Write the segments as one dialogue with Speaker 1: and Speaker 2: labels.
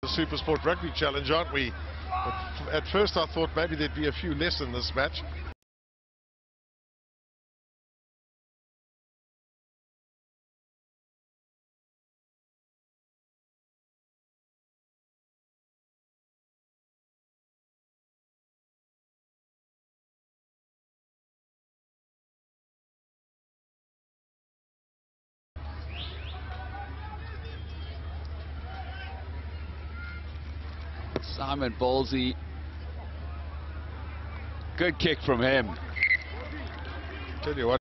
Speaker 1: The Supersport Rugby Challenge, aren't we? But at first I thought maybe there'd be a few less in this match.
Speaker 2: Simon Ballsy, good kick from him.
Speaker 1: Tell you what.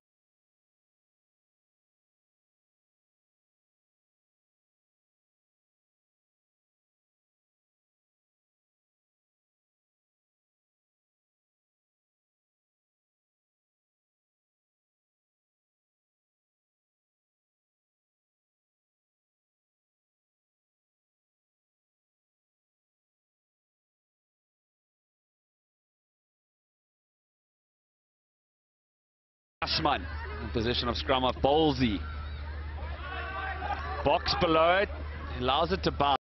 Speaker 2: Ashman in position of scrum of Ballsy. Box below it, allows it to bounce.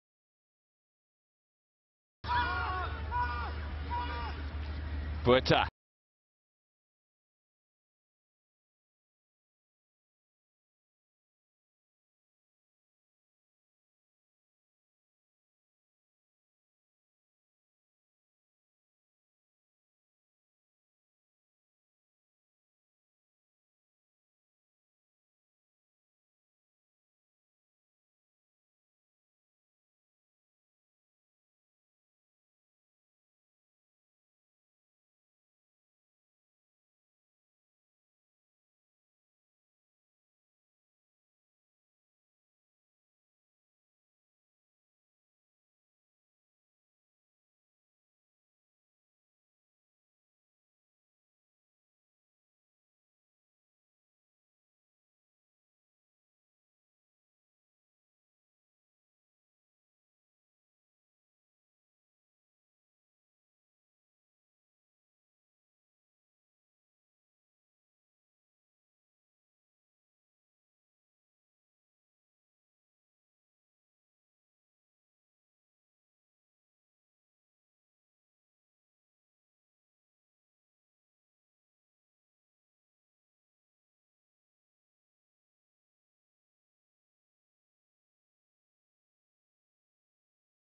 Speaker 2: Buerta.